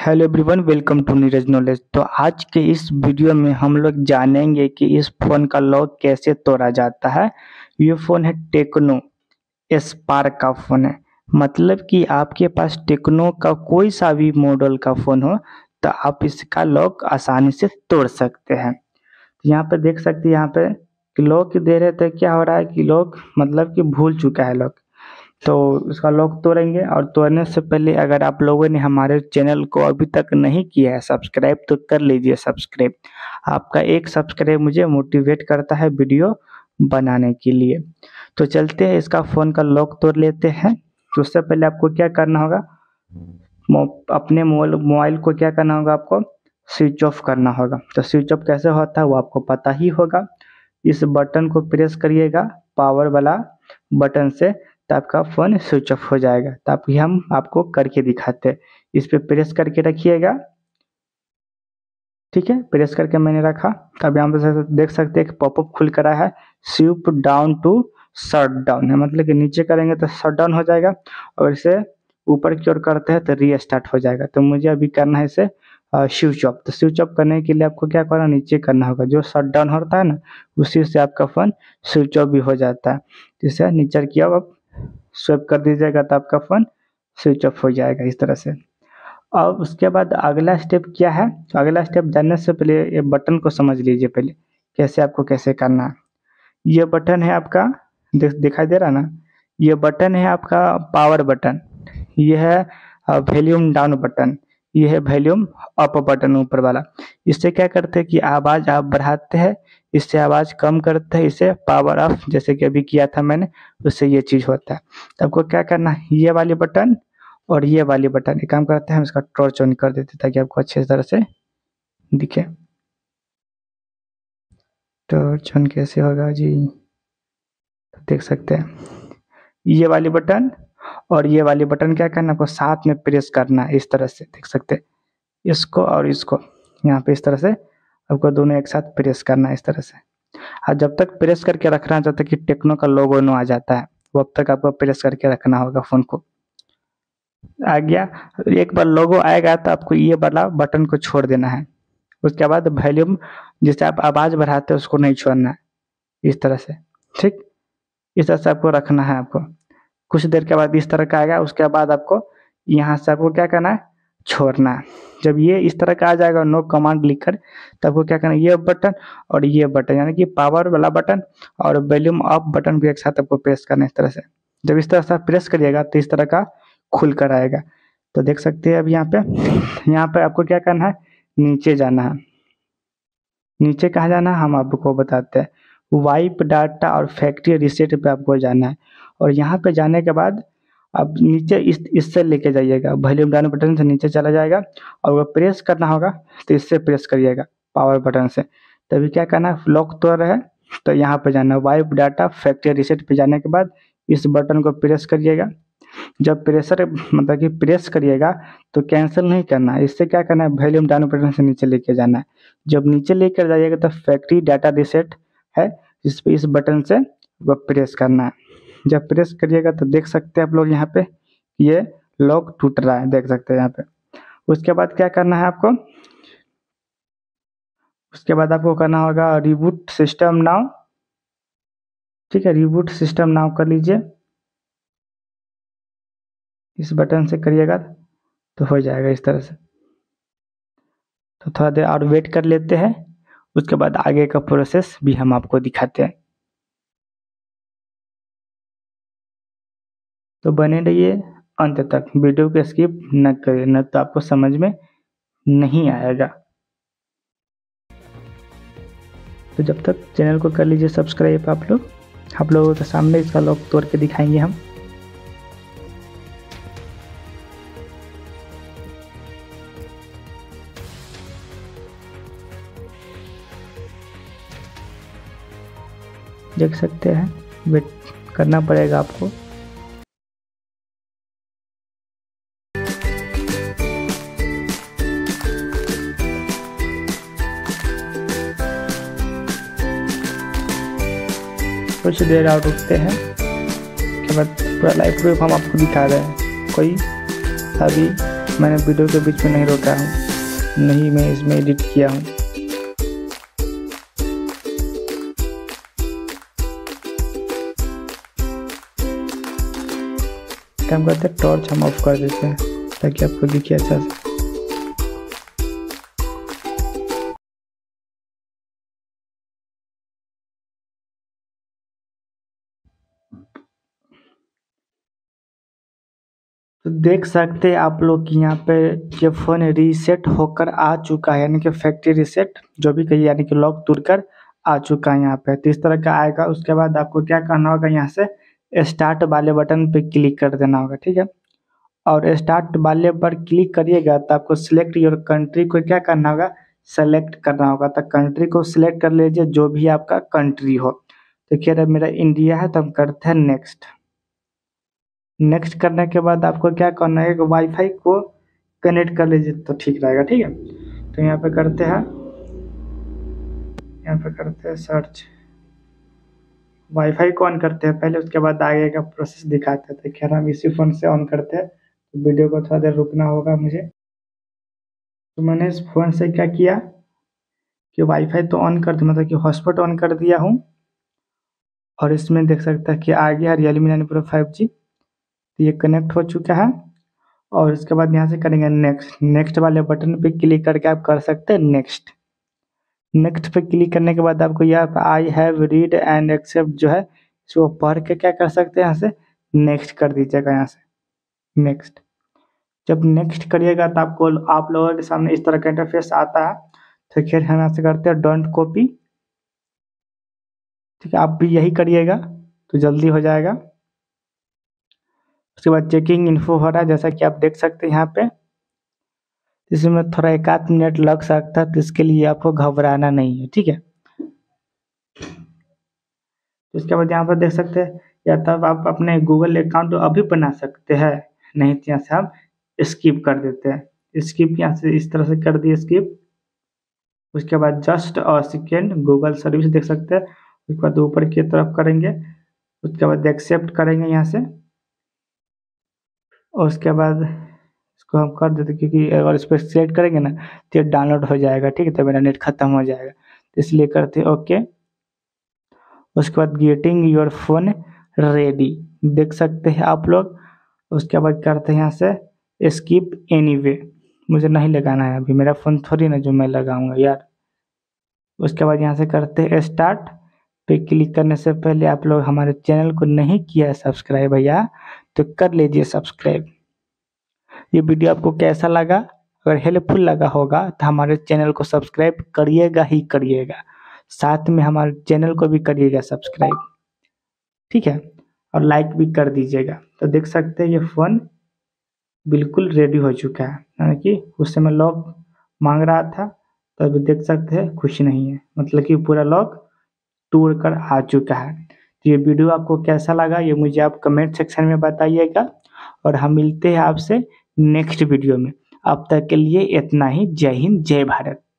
Hello everyone, welcome to Neeraj knowledge. तो आज के इस वीडियो में हम लोग जानेंगे कि इस फ़ोन का लॉक कैसे तोड़ा जाता है। ये फ़ोन है टेक्नो स्पार्क का फ़ोन है। मतलब कि आपके पास टेक्नो का कोई सा भी मॉडल का फ़ोन हो तो आप इसका लॉक आसानी से तोड़ सकते हैं। यहाँ पे देख सकते हैं, यहाँ पे कि लॉक दे रहे थे, क्या हो रहा है कि लॉक मतलब कि भूल चुका है लॉक। तो उसका लॉक तोड़ेंगे, और तोड़ने से पहले अगर आप लोगों ने हमारे चैनल को अभी तक नहीं किया है सब्सक्राइब, तो कर लीजिए सब्सक्राइब। आपका एक सब्सक्राइब मुझे मोटिवेट करता है वीडियो बनाने के लिए। तो चलते हैं, इसका फ़ोन का लॉक तोड़ लेते हैं। तो उससे पहले आपको क्या करना होगा, अपने मोबाइल को क्या करना होगा, आपको स्विच ऑफ करना होगा। तो स्विच ऑफ कैसे होता है वो आपको पता ही होगा। इस बटन को प्रेस करिएगा, पावर वाला बटन से, तो आपका फ़ोन स्विच ऑफ हो जाएगा। तो आप हम आपको करके दिखाते हैं। इस पे प्रेस करके रखिएगा, ठीक है। प्रेस करके मैंने रखा। तब यहाँ पे देख सकते हैं कि पॉपअप खुल कर आया है, swipe down to shut down है। मतलब कि नीचे करेंगे तो शट डाउन हो जाएगा, और इसे ऊपर की ओर करते हैं तो रीस्टार्ट हो जाएगा। तो मुझे अभी करना है इसे स्विच ऑफ। तो स्विच ऑफ करने के लिए आपको क्या करना, नीचे करना होगा। जो शट डाउन होता है ना, उसी से आपका फ़ोन स्विच ऑफ भी हो जाता है। इसे नीचे की ओर आप स्वाइप कर दीजिएगा तो आपका फ़ोन स्विच ऑफ हो जाएगा इस तरह से। अब उसके बाद अगला स्टेप क्या है, तो अगला स्टेप जानने से पहले ये बटन को समझ लीजिए पहले, कैसे आपको कैसे करना है। ये बटन है आपका, दिखाई दे रहा ना, ये बटन है आपका पावर बटन। ये है वॉल्यूम डाउन बटन। ये है वॉल्यूम अप बटन ऊपर वाला। इससे क्या करते हैं कि आवाज़ आप बढ़ाते हैं, इससे आवाज़ कम करते हैं, इसे पावर ऑफ जैसे कि अभी किया था मैंने, उससे ये चीज़ होता है। तो आपको क्या करना है, ये वाली बटन और ये वाली बटन, एक काम करते हैं, हम इसका टॉर्च ऑन कर देते हैं ताकि आपको अच्छे तरह से दिखे। टॉर्च ऑन कैसे होगा जी, तो देख सकते हैं ये वाली बटन और ये वाली बटन क्या करना, आपको साथ में प्रेस करना है इस तरह से। देख सकते हैं इसको और इसको, यहाँ पे इस तरह से आपको दोनों एक साथ प्रेस करना है इस तरह से। और जब तक प्रेस करके रखना है, जब तक कि टेक्नो का लोगो ना आ जाता है, तब तक आपको प्रेस करके रखना होगा फ़ोन को। आ गया, एक बार लोगो आएगा तो आपको ये वाला बटन को छोड़ देना है। उसके बाद वॉल्यूम, जिससे आप आवाज़ बढ़ाते हैं, उसको नहीं छोड़ना है इस तरह से, ठीक। इस तरह से आपको रखना है। आपको कुछ देर के बाद इस तरह का आएगा, उसके बाद आपको यहाँ से आपको क्या करना है, छोड़ना है। जब ये इस तरह का आ जाएगा नो कमांड लिखकर, तब आपको क्या करना है, ये बटन और ये बटन, यानी कि पावर वाला बटन और वॉल्यूम अप बटन भी एक साथ आपको प्रेस करना है इस तरह से। जब इस तरह से आप प्रेस करिएगा तो इस तरह का खुल कर आएगा। तो देख सकते हैं अब यहाँ पे आपको क्या करना है, नीचे जाना है। नीचे कहाँ जाना है हम आपको बताते हैं। वाइप डाटा और फैक्ट्री रीसेट पे आपको जाना है, और यहाँ पे जाने के बाद अब नीचे इससे लेके जाइएगा, वॉल्यूम डाउन बटन से नीचे चला जाएगा, और वो प्रेस करना होगा तो इससे प्रेस करिएगा पावर बटन से। तभी क्या करना है, लॉक तोड़ रहे हैं तो यहाँ पे जाना है, वाइप डाटा फैक्ट्री रीसेट पे जाने के बाद इस बटन को प्रेस करिएगा। जब प्रेशर मतलब कि प्रेस करिएगा तो कैंसिल नहीं करना है, इससे क्या करना है, वॉल्यूम डाउन बटन से नीचे लेके जाना है। जब नीचे लेकर जाइएगा तो फैक्ट्री डाटा रीसेट है, इस पे इस बटन से वो प्रेस करना है। जब प्रेस करिएगा तो देख सकते हैं आप लोग, यहाँ पे ये लॉक टूट रहा है, देख सकते हैं यहाँ पे। उसके बाद क्या करना है आपको, उसके बाद आपको करना होगा रिबूट सिस्टम नाउ, ठीक है। रिबूट सिस्टम नाउ कर लीजिए, इस बटन से करिएगा तो हो जाएगा इस तरह से। तो थोड़ा देर और वेट कर लेते हैं, उसके बाद आगे का प्रोसेस भी हम आपको दिखाते हैं। तो बने रहिए अंत तक, वीडियो को स्किप न करें, न तो आपको समझ में नहीं आएगा। तो जब तक चैनल को कर लीजिए सब्सक्राइब आप लोगों के सामने इसका लॉक तोड़ के दिखाएंगे हम। देख सकते हैं, वेट करना पड़ेगा आपको। कुछ देर और रुकते हैं, उसके बाद पूरा लाइव प्रूफ हम आपको दिखा रहे हैं। कोई अभी मैंने वीडियो के बीच में नहीं रोका हूँ, नहीं मैं इसमें एडिट किया हूँ। काम करते हैं, टॉर्च हम ऑफ कर देते हैं ताकि आपको दिखे अच्छा से। तो देख सकते हैं आप लोग कि यहाँ पे ये फ़ोन रीसेट होकर आ चुका है, यानी कि फैक्ट्री रीसेट जो भी कहिए, यानी कि लॉक तोड़कर आ चुका है यहाँ पे। तो इस तरह का आएगा। उसके बाद आपको क्या करना होगा, यहाँ से स्टार्ट वाले बटन पे क्लिक कर देना होगा, ठीक है। और स्टार्ट वाले पर क्लिक करिएगा तो आपको सिलेक्ट योर कंट्री को क्या करना होगा, सेलेक्ट करना होगा। तो कंट्री को सिलेक्ट कर लीजिए, जो भी आपका कंट्री हो। तो कह रहा है मेरा इंडिया है, तो हम करते हैं नेक्स्ट। नेक्स्ट करने के बाद आपको क्या करना है कि वाईफाई को कनेक्ट कर लीजिए तो ठीक रहेगा, ठीक है। तो यहाँ पे करते हैं, यहाँ पे करते हैं सर्च, वाईफाई को ऑन करते हैं पहले, उसके बाद आगे का प्रोसेस दिखाते हैं। तो खैर हम इसी फ़ोन से ऑन करते हैं, तो वीडियो को थोड़ा देर रुकना होगा मुझे। तो मैंने इस फ़ोन से क्या किया कि वाईफाई तो ऑन कर दिया, मतलब कि हॉटस्पॉट ऑन कर दिया हूँ। और इसमें देख सकता है कि आ गया Realme 9 Pro 5G, तो ये कनेक्ट हो चुका है। और इसके बाद यहाँ से करेंगे नेक्स्ट। नेक्स्ट वाले बटन पे क्लिक करके आप कर सकते हैं नेक्स्ट। नेक्स्ट पे क्लिक करने के बाद आपको यहाँ पे I have read and accept जो है इसको पढ़ के क्या कर सकते हैं, यहाँ से नेक्स्ट कर दीजिएगा। यहाँ से नेक्स्ट जब नेक्स्ट करिएगा तो आपको आप लोगों के सामने इस तरह का इंटरफेस आता है। तो खैर हम यहाँ से करते हैं डोंट कॉपी, ठीक है। आप भी यही करिएगा तो जल्दी हो जाएगा। उसके बाद चेकिंग इन्फो हो रहा है, जैसा कि आप देख सकते हैं यहाँ पे। इसमें थोड़ा 1 आध मिनट लग सकता है, तो इसके लिए आपको घबराना नहीं है, ठीक है। तो उसके बाद यहाँ पर देख सकते हैं, या तब आप अपने गूगल अकाउंट अभी बना सकते हैं, नहीं तो यहाँ से आप स्किप कर देते हैं। स्किप यहाँ से इस तरह से कर दिए स्किप। उसके बाद जस्ट और सेकेंड गूगल सर्विस देख सकते हैं। उसके बाद ऊपर की तरफ करेंगे, उसके बाद एक्सेप्ट करेंगे यहाँ से। और उसके बाद इसको हम कर देते, क्योंकि अगर इस पर सेलेक्ट करेंगे ना तो ये डाउनलोड हो जाएगा, ठीक है। तो मेरा नेट ख़त्म हो जाएगा, तो इसलिए करते हैं ओके। उसके बाद गेटिंग योर फोन रेडी देख सकते हैं आप लोग। उसके बाद करते हैं यहाँ से स्किप एनीवे, मुझे नहीं लगाना है अभी, मेरा फ़ोन थोड़ी ना जो मैं लगाऊंगा यार। उसके बाद यहाँ से करते हैं स्टार्ट पे क्लिक करने से पहले आप लोग हमारे चैनल को नहीं किया है सब्सक्राइब भैया, तो कर लीजिए सब्सक्राइब। ये वीडियो आपको कैसा लगा, अगर हेल्पफुल लगा होगा तो हमारे चैनल को सब्सक्राइब करिएगा ही करिएगा, साथ में हमारे चैनल को भी करिएगा सब्सक्राइब, ठीक है। और लाइक भी कर दीजिएगा। तो देख सकते हैं ये फ़ोन बिल्कुल रेडी हो चुका है, यानी कि उस समय लॉक मांग रहा था, तो अभी देख सकते हैं खुश नहीं है, मतलब कि पूरा लॉक तोड़ कर आ चुका है। तो ये वीडियो आपको कैसा लगा ये मुझे आप कमेंट सेक्शन में बताइएगा, और हम मिलते हैं आपसे नेक्स्ट वीडियो में। अब तक के लिए इतना ही। जय हिंद, जय भारत।